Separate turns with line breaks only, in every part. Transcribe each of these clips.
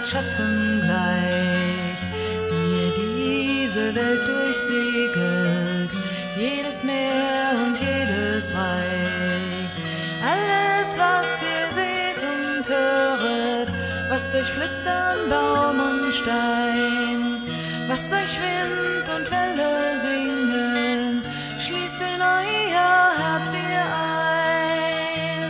Schatten gleich, die diese Welt durchsegelt, jedes Meer und jedes Reich. Alles, was ihr seht und höret, was euch flüstern Baum und Stein, was euch Wind und Welle singen, schließt in euer Herz ihr ein.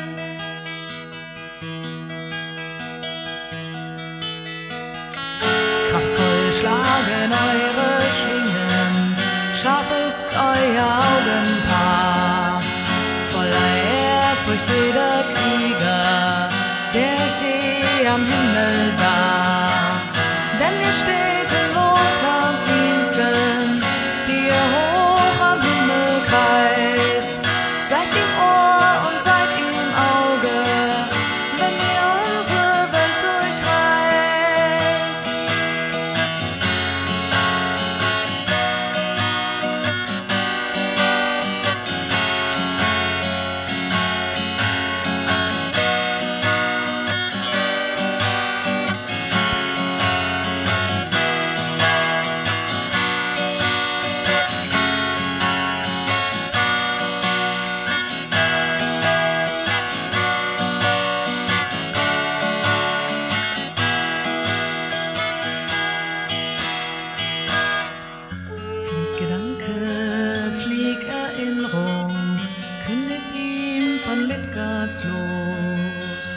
Kraftvoll schlagen eure Schwingen, scharf ist euer Augenpaar, voller Ehrfurcht jeder Krieger, der ich je am Himmel sah. Denn ihr steht in Wohltatsdiensten, die ihr hoch am Himmel kreist. Seid ihm Ohr und seid ihm Auge, wenn ihr unsere Welt durchreist. Midgards los.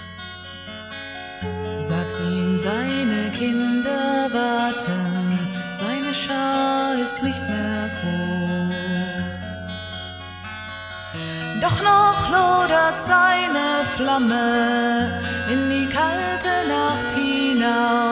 Sagt ihm, seine Kinder warten, seine Schar ist nicht mehr groß. Doch noch lodert seine Flamme in die kalte Nacht hinaus.